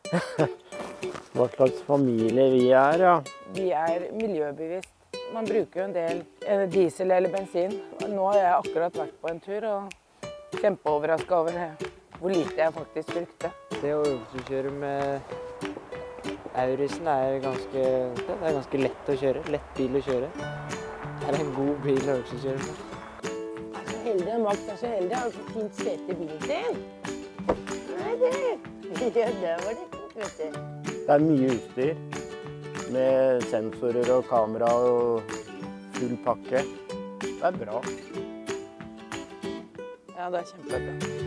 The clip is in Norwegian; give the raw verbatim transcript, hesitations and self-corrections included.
Hva slags familie vi er, ja. Vi er miljøbevisst. Man bruker jo en del diesel eller bensin. Nå har jeg akkurat vært på en tur og kjempeoverrasket over hvor lite jeg faktisk brukte. Det å øvelseskjøre med Aurisen er ganske, det er ganske lett å kjøre, lett bil å kjøre. Det er en god bil å øvelseskjøre med. Jeg er så heldig, Max er så heldig, jeg har så fint sete i bilen sin. Nei, det, ja, det var det fint, vet du. Det er mye utstyr med sensorer og kamera og full pakke. Det er bra. Ja, det er kjempebra.